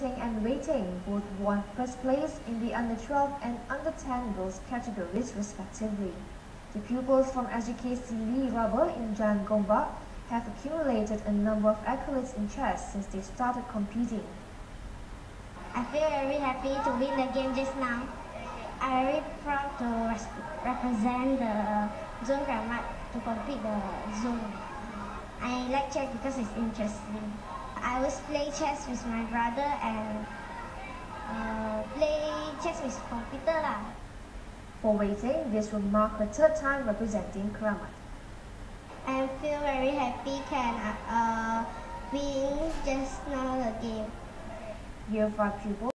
Ting and Ting both won first place in the under-12 and under-10 girls categories respectively. The pupils from SGKC Lee Rubber in Jan Gombak have accumulated a number of accolades in chess since they started competing. I feel very happy to win the game just now. I'm very proud to represent the zone Kramat to complete the zone. I like chess because it's interesting. I always play chess with my brother and play chess with computer lah. For Ting, this will mark her third time representing Kramat. I feel very happy can win just now the game. Year 5 pupils